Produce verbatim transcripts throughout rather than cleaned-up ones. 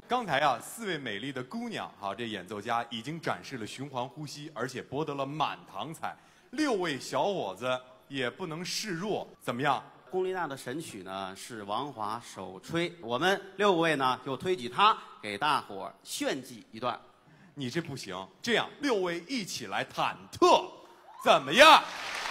刚才啊，四位美丽的姑娘，哈，这演奏家已经展示了循环呼吸，而且博得了满堂彩。六位小伙子也不能示弱，怎么样？ 龚琳娜的神曲呢是王华首吹，我们六位呢就推举她给大伙儿炫技一段。 你这不行，这样六位一起来忐忑，怎么样？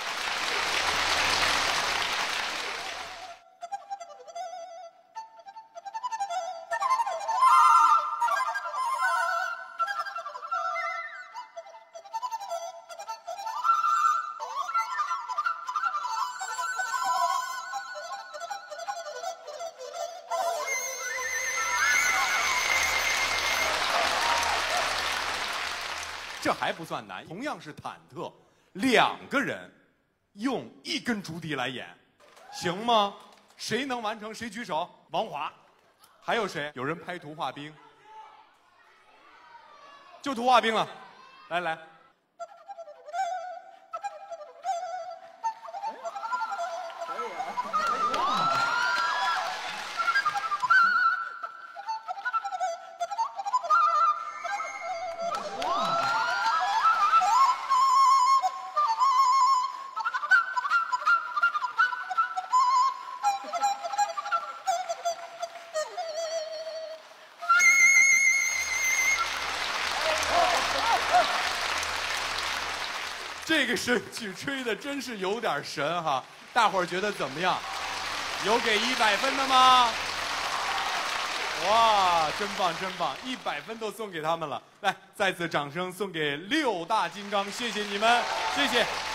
这还不算难，同样是忐忑，两个人用一根竹笛来演，行吗？谁能完成谁举手。王华，还有谁？有人拍图画兵，就图画兵了。来来。这个神曲吹的真是有点神哈，大伙儿觉得怎么样？有给一百分的吗？哇，真棒真棒，一百分都送给他们了。来，再次掌声送给六大金刚，谢谢你们，谢谢。